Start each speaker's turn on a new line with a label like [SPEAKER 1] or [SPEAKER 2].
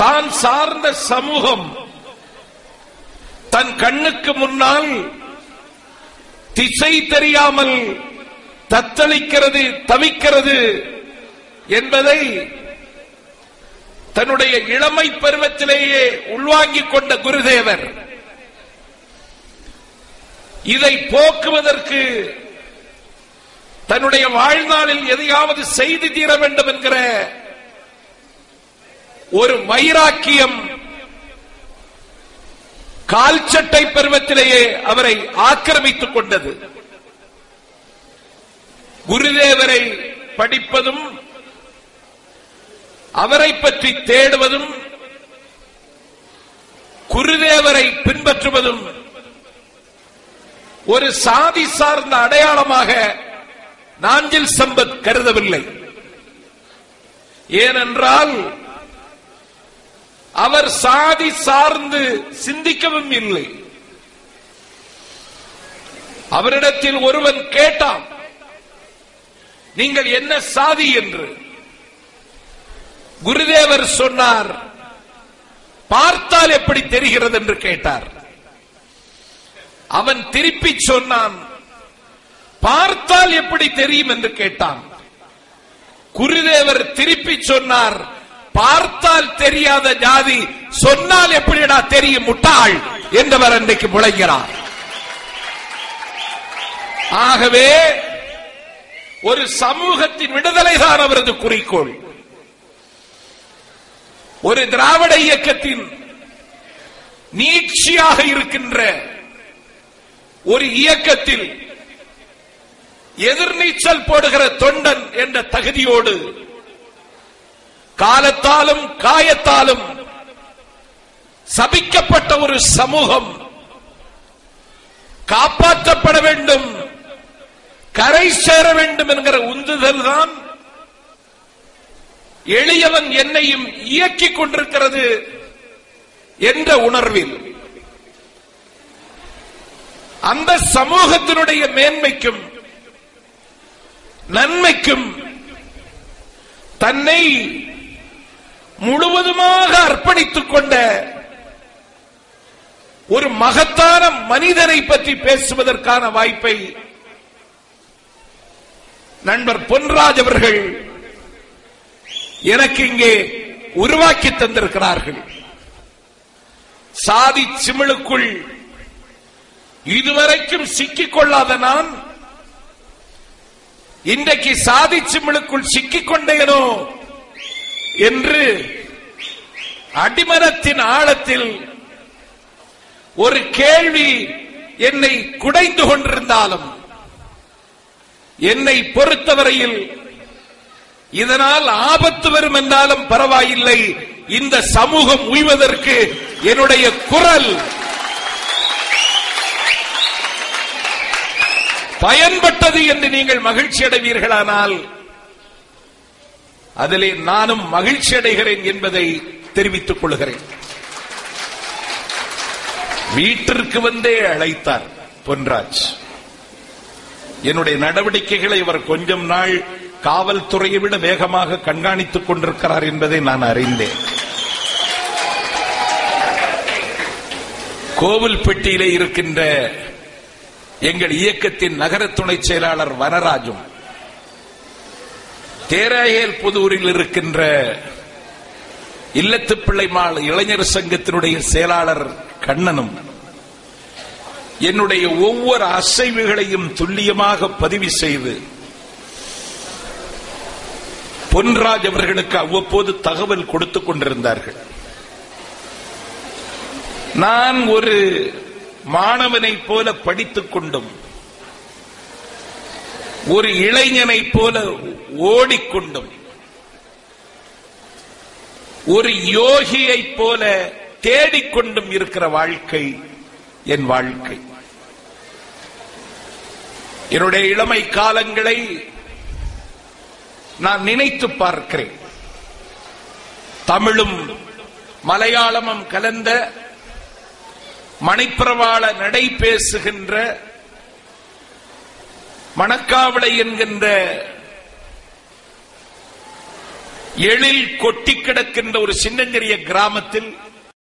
[SPEAKER 1] தான் சார்ந்த சமூகம் தன் கண்ணுக்கு முன்னால் திசை தெரியாமல் தத்தளிக்கிறது, தவிக்கிறது என்பதை தன்னுடைய இளமை பருவத்திலேயே உள்வாங்கிக் கொண்ட குருதேவர் இதை போக்குவதற்கு தன்னுடைய வாழ்நாளில் எதையாவது செய்து தீர வேண்டும் என்கிற ஒரு வைராக்கியம் கால்சட்டை பருவத்திலேயே அவரை ஆக்கிரமித்துக் கொண்டது. குருதேவரை படிப்பதும் அவரை பற்றி தேடுவதும் குருதேவரை பின்பற்றுவதும் ஒரு சாதி சார்ந்த அடையாளமாக நாஞ்சில் சம்பத் கருதவில்லை. ஏனென்றால் அவர் சாதி சார்ந்து சிந்திக்கவும் இல்லை. அவரிடத்தில் ஒருவன் கேட்டான், நீங்கள் என்ன சாதி என்று. குருதேவர் சொன்னார், பார்த்தால் எப்படி தெரிகிறது என்று கேட்டார். அவன் திருப்பி சொன்னான், பார்த்தால் எப்படி தெரியும் என்று கேட்டான். குருதேவர் திருப்பி சொன்னார், பார்த்தால் தெரியாத ஜாதி சொன்னால் எப்படிடா தெரியும் முட்டாள் என்றவர் அன்றைக்கு முழங்கிறார். ஆகவே ஒரு சமூகத்தின் விடுதலை தான் அவரது குறிக்கோள். ஒரு திராவிட இயக்கத்தின் நீட்சியாக இருக்கின்ற ஒரு இயக்கத்தில் எதிர்நீச்சல் போடுகிற தொண்டன் என்ற தகுதியோடு காலத்தாலும் காயத்தாலும் சபிக்கப்பட்ட ஒரு சமூகம் காப்பாற்றப்பட வேண்டும், கரை சேர வேண்டும் என்கிற உந்துதல் தான் எளியவன் என்னையும் இயக்கிக் கொண்டிருக்கிறது என்ற உணர்வில் அந்த சமூகத்தினுடைய மேன்மைக்கும் நன்மைக்கும் தன்னை முழுவதுமாக அர்ப்பணித்துக் கொண்ட ஒரு மகத்தான மனிதனை பற்றி பேசுவதற்கான வாய்ப்பை நண்பர் பொன்ராஜ் அவர்கள் எனக்கு இங்கே உருவாக்கி தந்திருக்கிறார்கள். சாதி சிமிழுக்குள் இதுவரைக்கும் சிக்கிக் கொள்ளாத நான் இன்றைக்கு சாதி சிமிழுக்குள் சிக்கிக் கொண்டேனோ என்று அடிமனத்தின் ஆழத்தில் ஒரு கேள்வி என்னை குடைந்து கொண்டிருந்தாலும் என்னை பொறுத்தவரையில் இதனால் ஆபத்து வரும் என்றாலும் பரவாயில்லை, இந்த சமூகம் உய்வதற்கு என்னுடைய குரல் பயன்பட்டது என்று நீங்கள் மகிழ்ச்சி அடைவீர்களானால் அதிலே நானும் மகிழ்ச்சி அடைகிறேன் என்பதை தெரிவித்துக் கொள்கிறேன். வீட்டிற்கு வந்தே அழைத்தார் பொன்ராஜ். என்னுடைய நடவடிக்கைகளை அவர் கொஞ்சம் நாள் காவல்துறையை விட வேகமாக கண்காணித்துக் கொண்டிருக்கிறார் என்பதை நான் அறிந்தேன். கோவில்பட்டியிலே இருக்கின்ற எங்கள் இயக்கத்தின் நகர துணை செயலாளர் வனராஜும், தேராயேல் புதூரில் இருக்கின்ற இல்லத்து பிள்ளைமாள் இளைஞர் சங்கத்தினுடைய செயலாளர் கண்ணனும் என்னுடைய ஒவ்வொரு அசைவுகளையும் துல்லியமாக பதிவு செய்து பொன்ராஜ் அவர்களுக்கு அவ்வப்போது தகவல் கொடுத்துக் கொண்டிருந்தார்கள். நான் ஒரு மாணவனைப் போல படித்துக் கொண்டும் ஒரு இளைஞனைப் போல ஓடிக்கொண்டும் ஒரு யோகியைப் போல தேடிக்கொண்டும் இருக்கிற வாழ்க்கை என் வாழ்க்கை. என்னுடைய இளமை காலங்களை நான் நினைத்து பார்க்கிறேன். தமிழும் மலையாளமும் கலந்த மணிப்பிரவாள நடை பேசுகின்ற மணக்காவளை என்கின்ற எழில் கொட்டி கிடக்கின்ற ஒரு சின்னஞ்சிறிய கிராமத்தில்